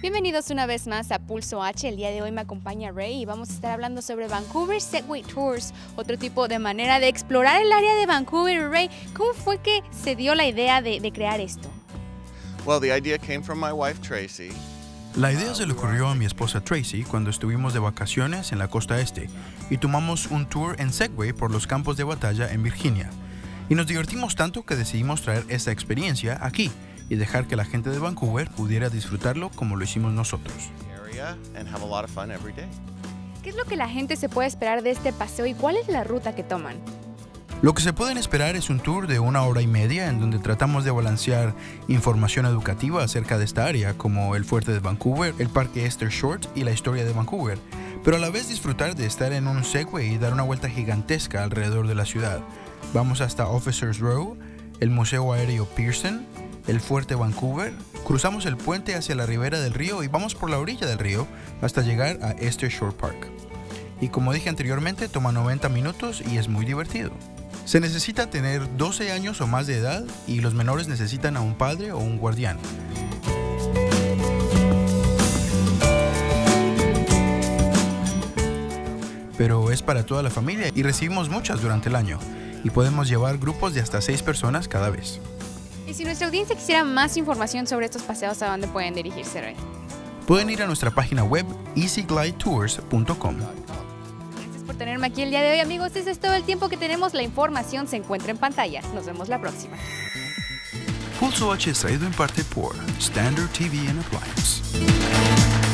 Bienvenidos una vez más a Pulso H. El día de hoy me acompaña Ray y vamos a estar hablando sobre Vancouver Segway Tours, otro tipo de manera de explorar el área de Vancouver. Ray, ¿cómo fue que se dio la idea de crear esto? Well, the idea came from my wife Tracy. La idea se le ocurrió a mi esposa Tracy cuando estuvimos de vacaciones en la costa este y tomamos un tour en Segway por los campos de batalla en Virginia. Y nos divertimos tanto que decidimos traer esta experiencia aquí y dejar que la gente de Vancouver pudiera disfrutarlo como lo hicimos nosotros. ¿Qué es lo que la gente se puede esperar de este paseo y cuál es la ruta que toman? Lo que se pueden esperar es un tour de 1 hora y media en donde tratamos de balancear información educativa acerca de esta área, como el fuerte de Vancouver, el parque Esther Short y la historia de Vancouver, pero a la vez disfrutar de estar en un Segway y dar una vuelta gigantesca alrededor de la ciudad. Vamos hasta Officers Row, el Museo Aéreo Pearson, el fuerte Vancouver, cruzamos el puente hacia la ribera del río y vamos por la orilla del río hasta llegar a Esther Short Park. Y como dije anteriormente, toma 90 minutos y es muy divertido. Se necesita tener 12 años o más de edad y los menores necesitan a un padre o un guardián. Pero es para toda la familia y recibimos muchas durante el año y podemos llevar grupos de hasta 6 personas cada vez. Y si nuestra audiencia quisiera más información sobre estos paseos, ¿a dónde pueden dirigirse, Ray? Pueden ir a nuestra página web easyglidetours.com. Gracias por tenerme aquí el día de hoy, amigos. Ese es todo el tiempo que tenemos. La información se encuentra en pantalla. Nos vemos la próxima. Pulso H es traído en parte por Standard TV and Appliance.